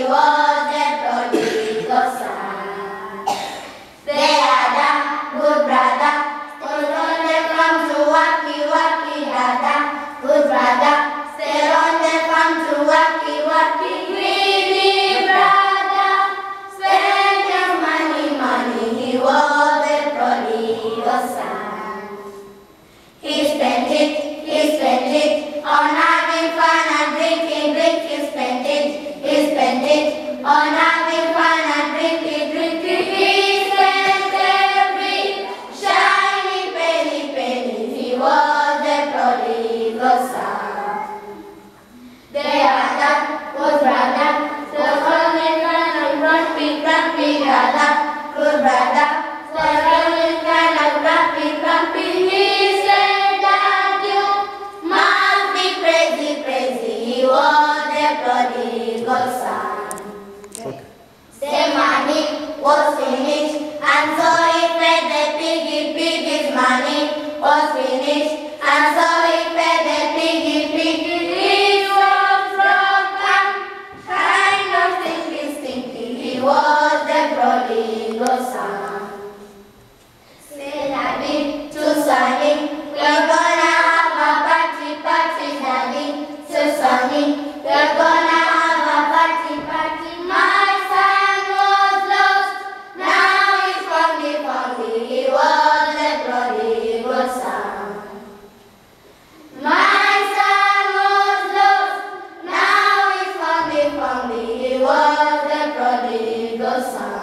was a prodigal son. The other good brother stayed on the farm to wacky dada. Good brother stayed on the farm to wacky greedy brother. Spent his money, he was a prodigal son. He spent it on having fun and drinking. He spent it on having fun and drinking. He spent every shiny penny. He was a prodigal son. The other was brother, the only kind of grumpy brother. Good brother, the only kind of grumpy. He said that you must be crazy. He was a prodigal son. The money was finished, and so he fed the piggy. Piggy's money was finished, and so he fed the piggy. He was broke and kind of stinky. He was the prodigal son. Say daddy to Sonny, we're gonna have a party, daddy. To Sonny, we're gonna have a party. My son was lost, now he's found. He was a prodigal son. My son was lost, now he's found. He was a prodigal son.